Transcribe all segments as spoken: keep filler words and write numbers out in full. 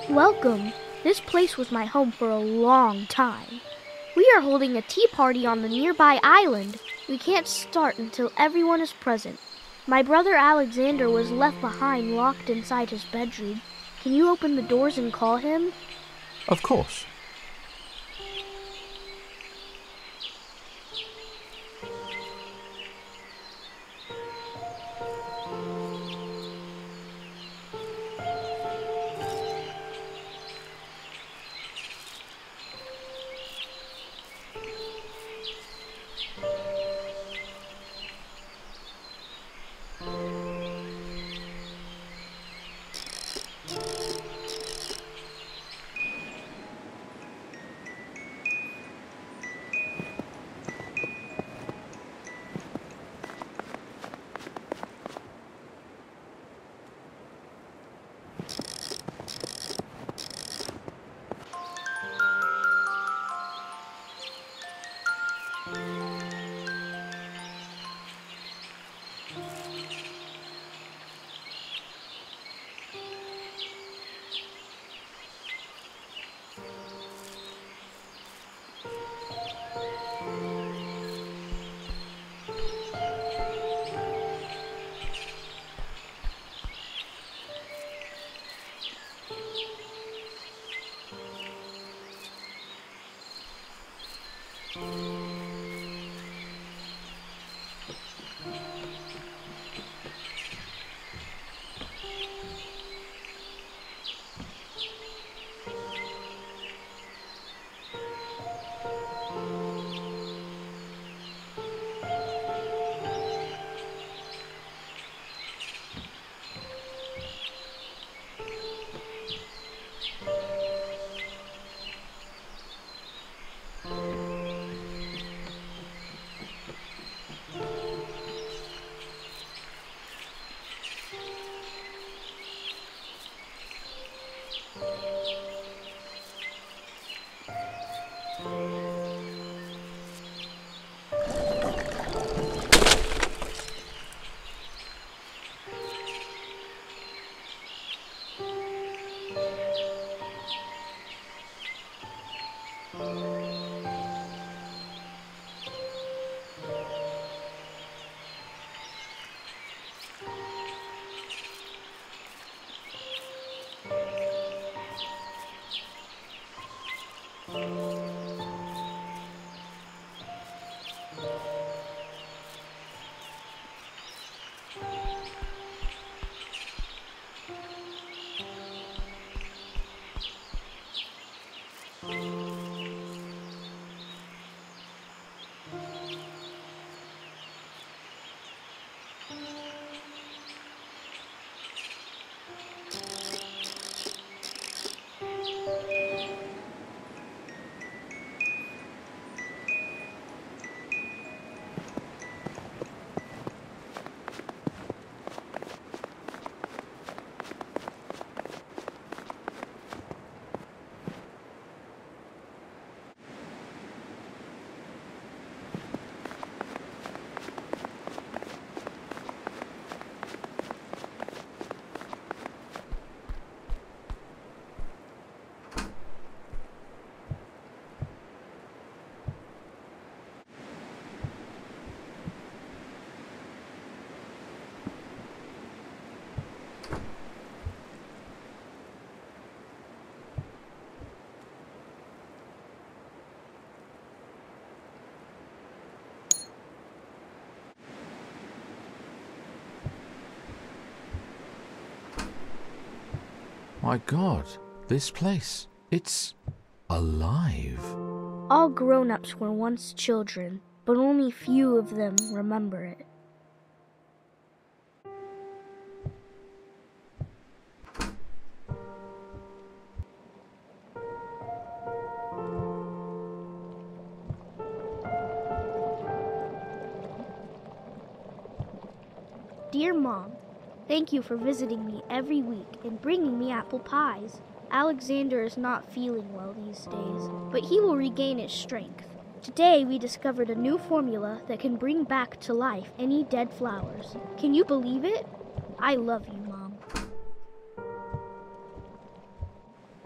Welcome. This place was my home for a long time. We are holding a tea party on the nearby island. We can't start until everyone is present. My brother Alexander was left behind locked inside his bedroom. Can you open the doors and call him? Of course. My God, this place, it's alive. All grown-ups were once children, but only few of them remember it. Dear Mom, thank you for visiting me every week and bringing me apple pies. Alexander is not feeling well these days, but he will regain his strength. Today we discovered a new formula that can bring back to life any dead flowers. Can you believe it? I love you, Mom.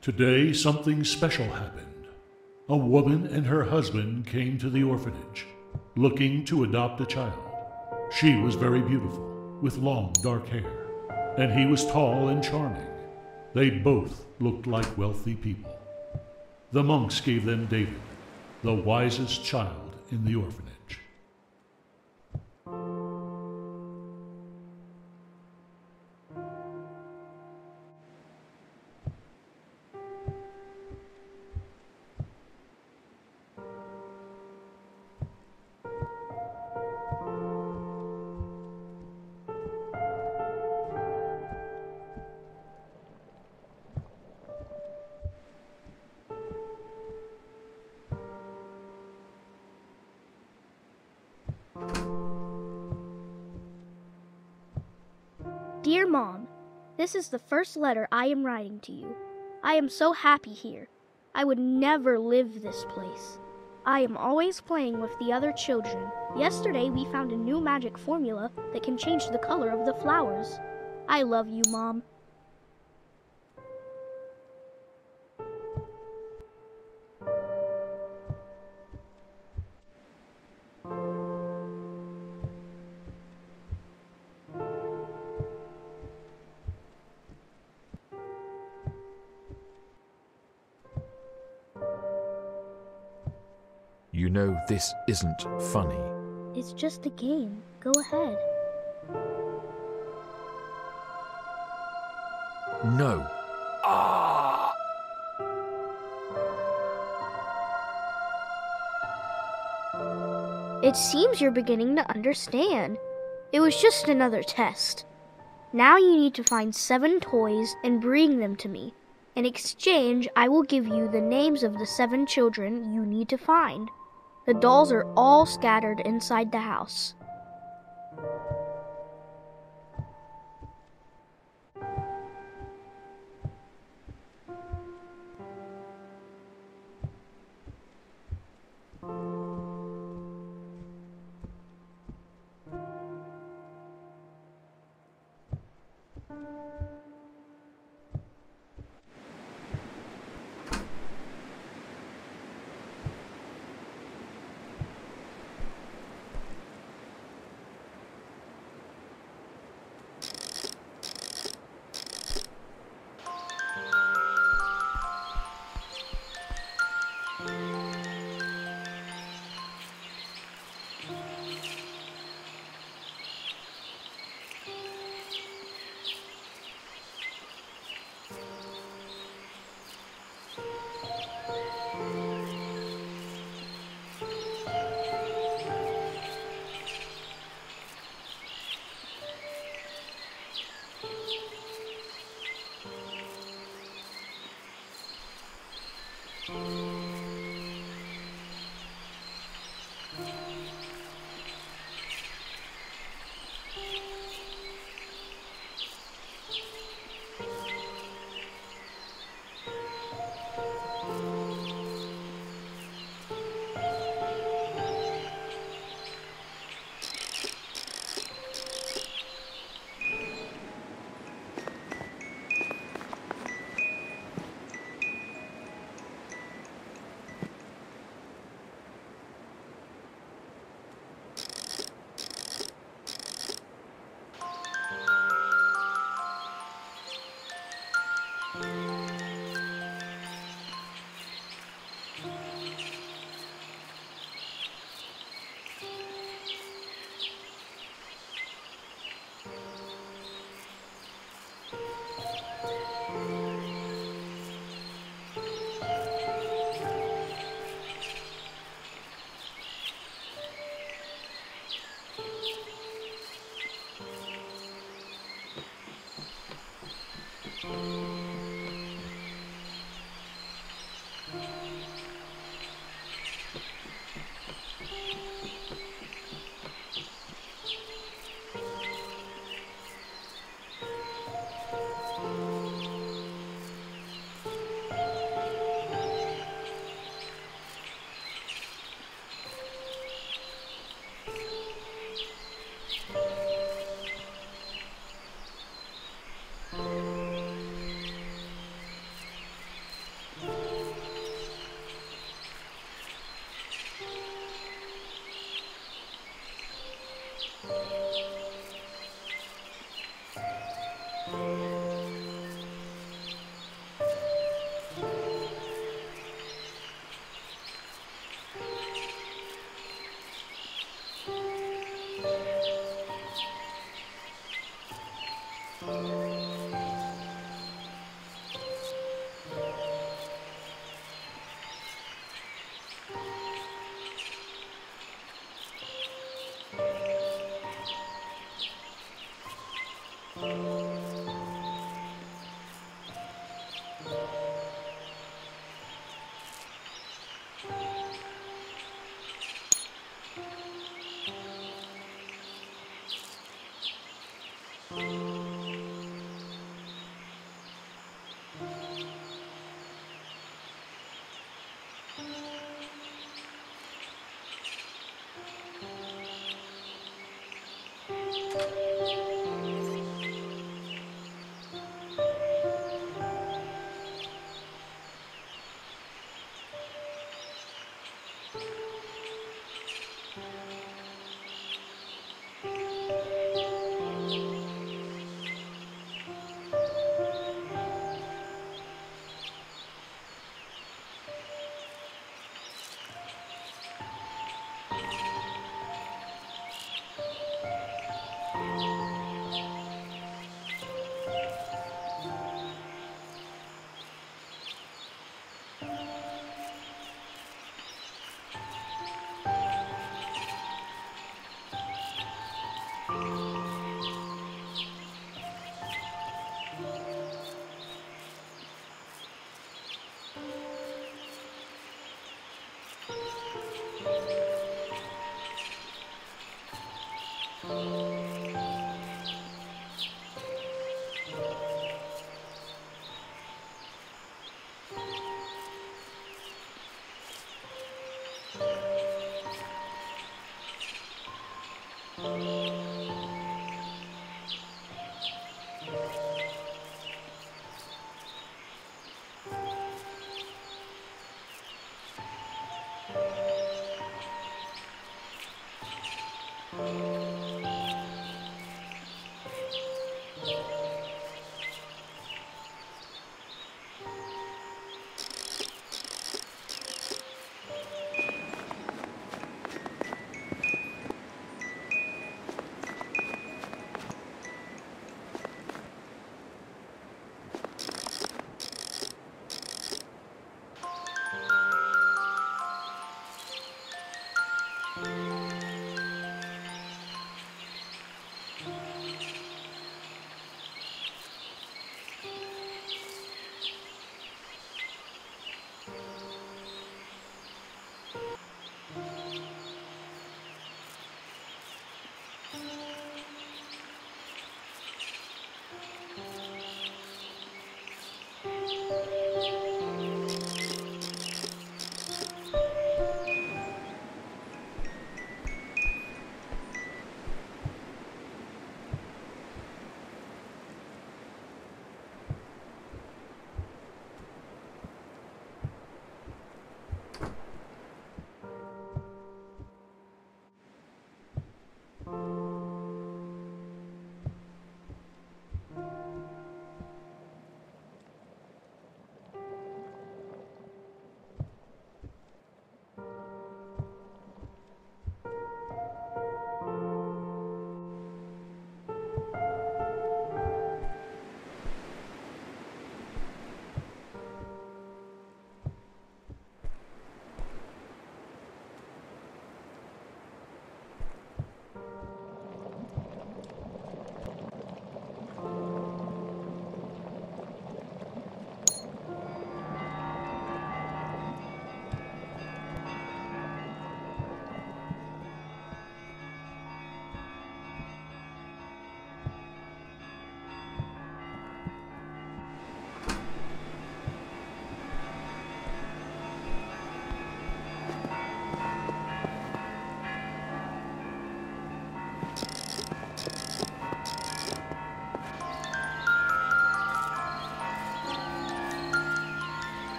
Today, something special happened. A woman and her husband came to the orphanage, looking to adopt a child. She was very beautiful, with long dark hair, and he was tall and charming. They both looked like wealthy people. The monks gave them David, the wisest child in the orphanage. Dear Mom, this is the first letter I am writing to you. I am so happy here. I would never live this place. I am always playing with the other children. Yesterday we found a new magic formula that can change the color of the flowers. I love you, Mom. You know this isn't funny. It's just a game. Go ahead. No. Ah! It seems you're beginning to understand. It was just another test. Now you need to find seven toys and bring them to me. In exchange, I will give you the names of the seven children you need to find. The dolls are all scattered inside the house.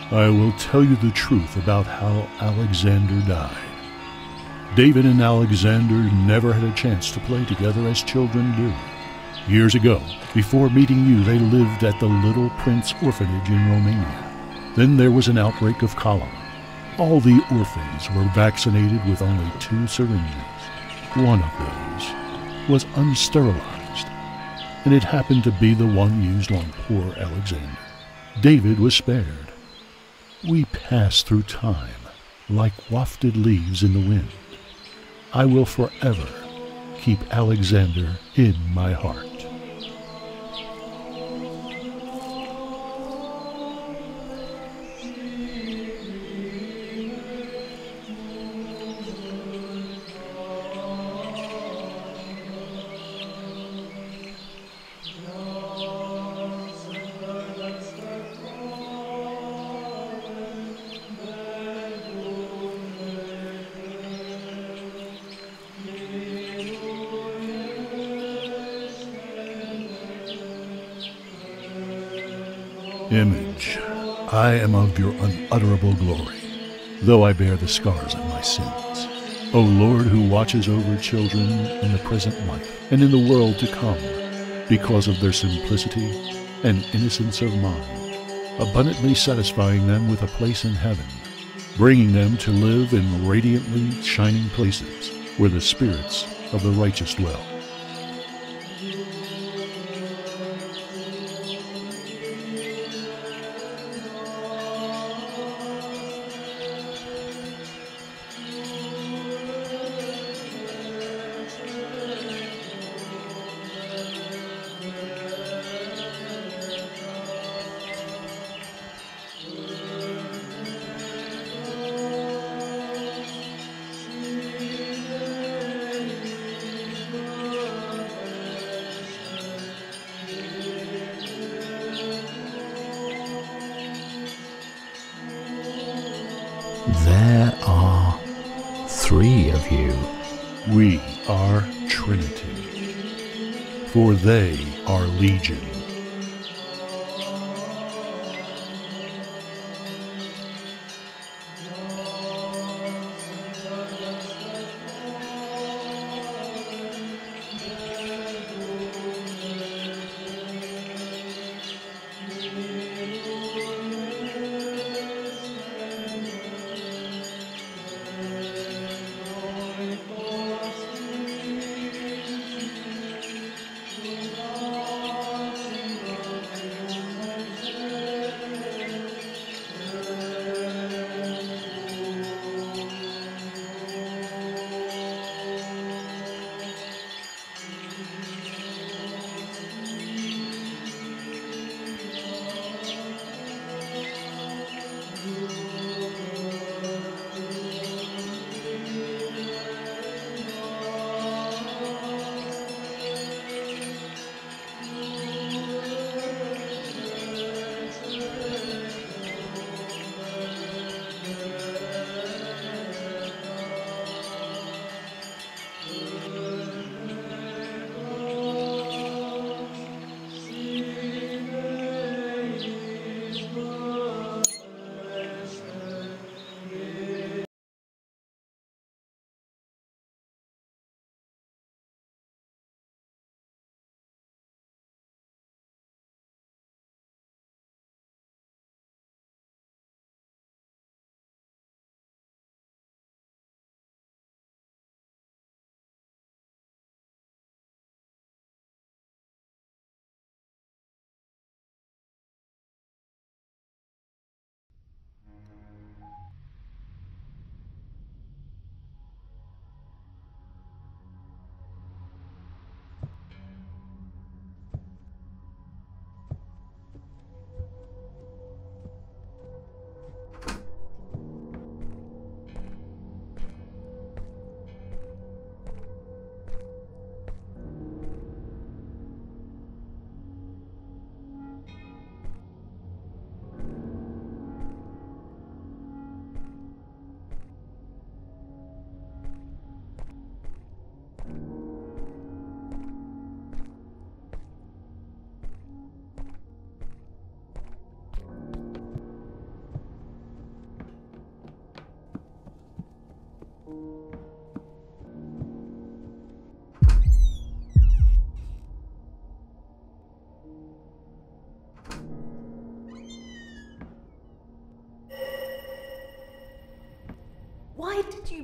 I will tell you the truth about how Alexander died. David and Alexander never had a chance to play together as children do. Years ago, before meeting you, they lived at the Little Prince Orphanage in Romania. Then there was an outbreak of cholera. All the orphans were vaccinated with only two syringes. One of those was unsterilized, and it happened to be the one used on poor Alexander. David was spared. We pass through time like wafted leaves in the wind. I will forever keep Alexander in my heart. Image, I am of your unutterable glory, though I bear the scars of my sins. O Lord, who watches over children in the present life and in the world to come, because of their simplicity and innocence of mind, abundantly satisfying them with a place in heaven, bringing them to live in radiantly shining places where the spirits of the righteous dwell. There are three of you. We are Trinity, for they are legion.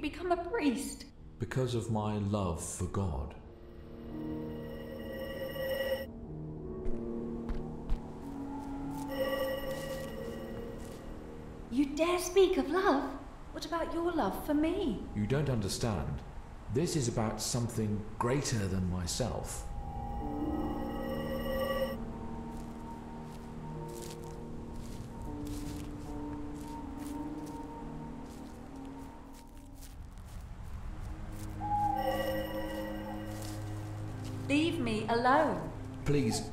become a priest? Because of my love for God. You dare speak of love? What about your love for me? You don't understand. This is about something greater than myself. Leave me alone. Please.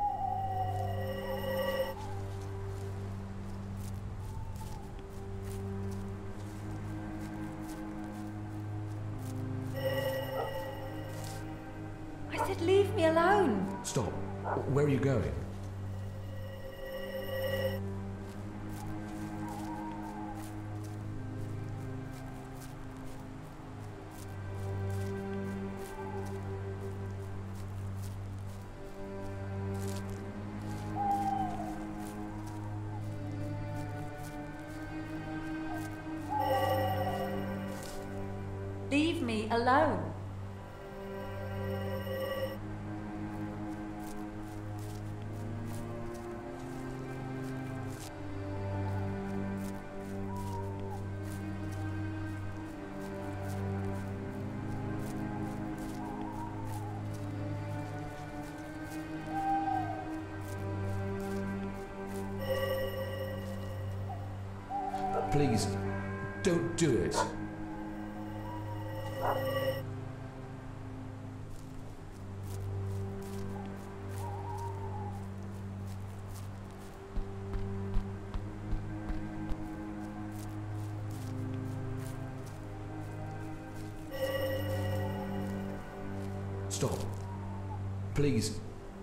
I said leave me alone. Stop. Where are you going? Leave me alone. Please, don't do it. Stop. Please.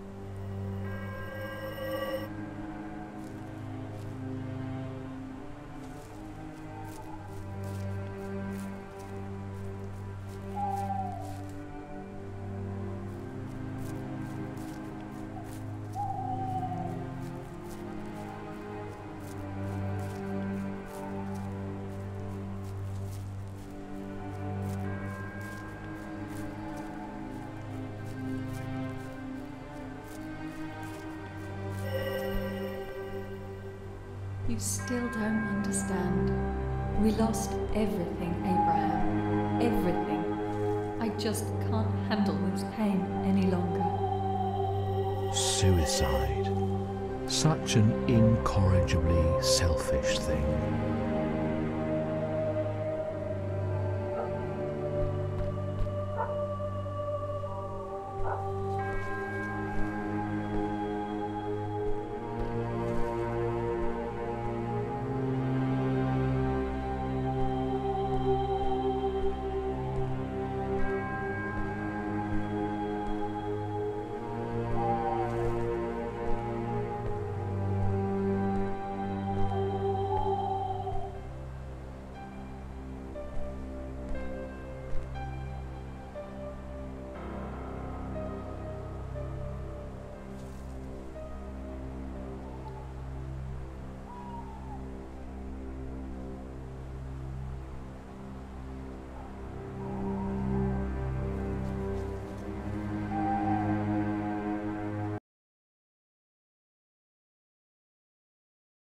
You still don't understand. We lost everything, Abraham. Everything. I just can't handle this pain any longer. Suicide. Such an incorrigibly selfish thing.